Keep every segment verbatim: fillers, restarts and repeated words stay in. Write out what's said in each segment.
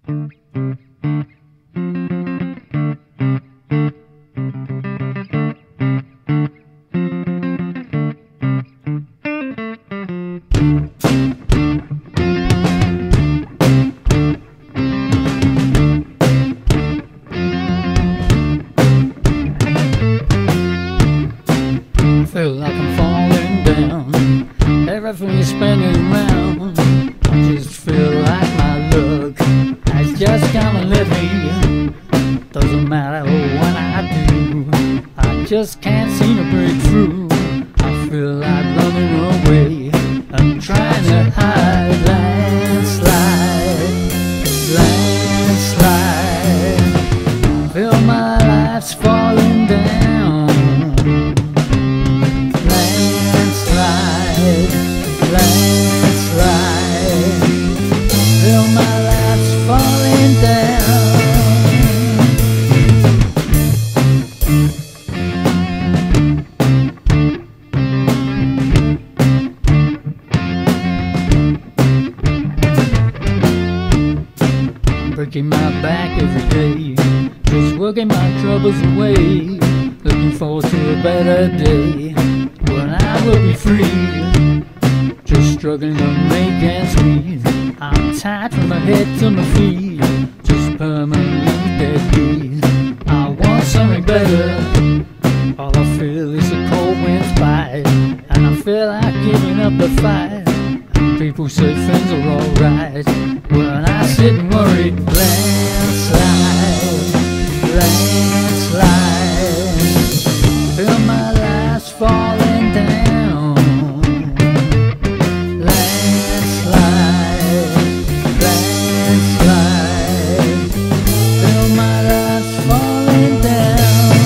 Feel like I'm falling down, everything's spinning around. I just feel like my luck has just gonna let me. Doesn't matter what I do, I just can't seem to break through. I feel like running away, I'm trying to hide. Landslide, landslide, feel my life's falling down. Landslide, feel my life's falling down. Breaking my back every day, just working my troubles away. Looking forward to a better day when I will be free. Just struggling to make ends meet. I'm tied from my head to my feet, just permanently dead. I want something better. All I feel is a cold wind's bite, and I feel like giving up the fight. People say things are alright when I sit and worry. Landslide, landslide, feel my life's falling down. Landslide, landslide, feel my life's falling down.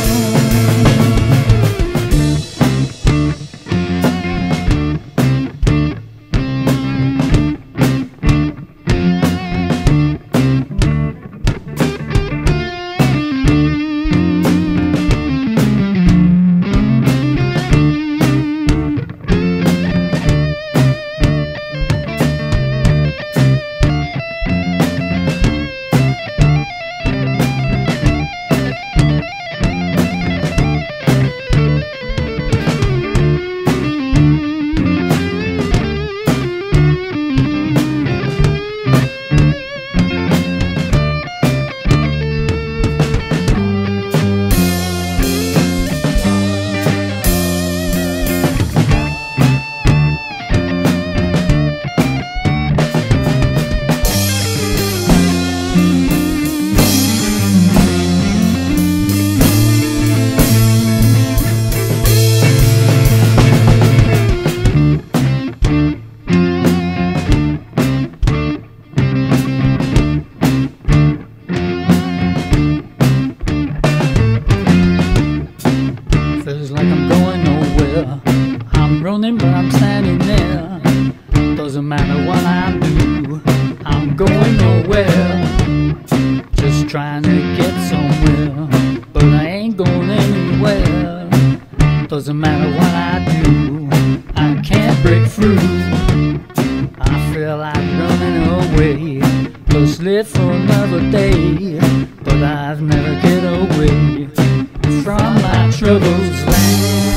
Feels like I'm going nowhere. I'm running but I'm standing there. Doesn't matter what I do, I'm going nowhere. Just trying to get somewhere, but I ain't going anywhere. Doesn't matter what I do, I can't break through. I feel like running away, just live for another day. But I've never get away from my troubles.